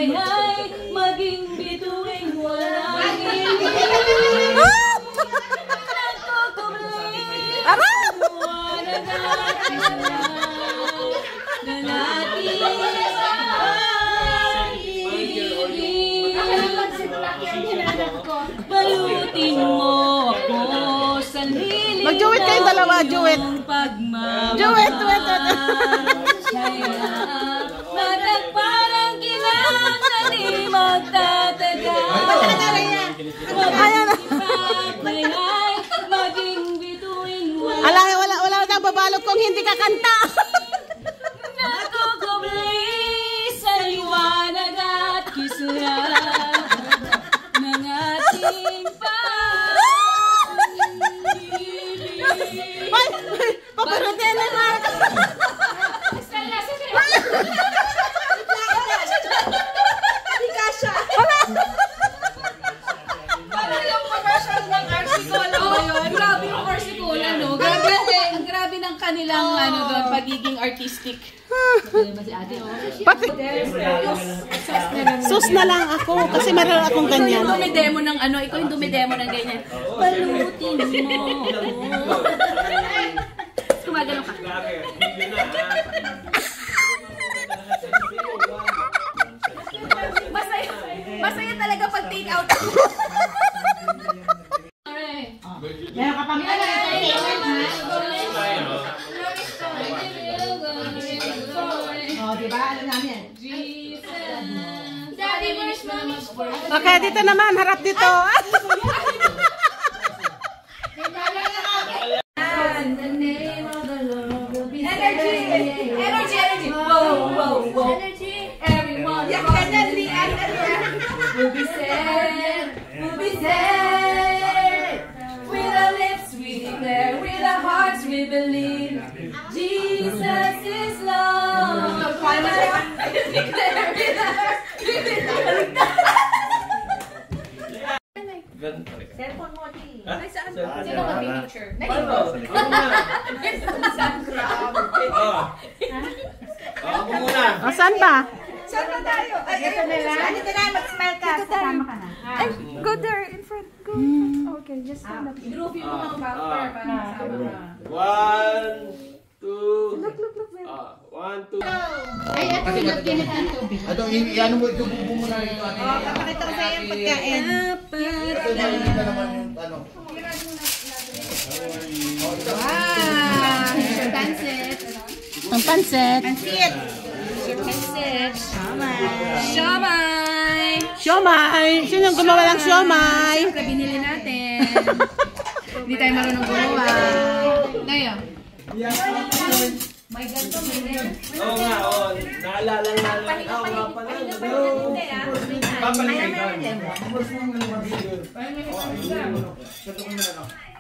ay maging bituin walang hindi. Balutin mo ako sa lilim. Mag-duet kayong dalawa, duet. Duet. Parang kailangan di magtatagal. Ayan na. Maging bituin Wala na babalot kung hindi ka kanta. nakukubli sa liwanag at kisarap ng ating pag-ibig. Ay! Paparutin na lang! Hindi ka siya! Parang yung commercial ng RC Cola ngayon. Grabe yung RC Cola, no? Grabe ng kanilang doon, pagiging artistic. Pati, sus na lang ako kasi meron akong ganyan. Ikaw yung dumidemo ng ikaw yung dumidemo ng ganyan. Balutin mo. Gumagano ka. Masaya talaga pag take out. Meron ka pang diba? Alam namin. Daddy, where's mommy? Okay, dito naman, harap dito. In the name of the Lord will be saved. Energy. Whoa. Everyone will be saved. With our lips we declare, with our hearts we believe. Jesus is Lord. Declare with our hearts we believe. Cellphone mo, T. Sino mag-picture? Ako muna. O, saan ba? Saan na tayo? Ito na lang. Dito na, mag-smile ka. Kasama ka na. Go there in front. Go. Okay, just stand up. I-group yung mga bumper para masama ka. 1, 2. Look. 1, 2. Ay, ito yung pinagin tubig. Ito, ano mo, ito muna ito. Papakita ko sa'yo yung pagkain. Ito na naman yung ano. Wow! Pansit. Ang pansit. Pansit. Siomay. Sino yung gumawa ng siomay? Siyempre, binili natin. Hindi tayo marunong gumawa. Ngayon. May ganito, may rin. Oo nga, oo. Naalala nga lang. Oo nga pala. Papaligay ka.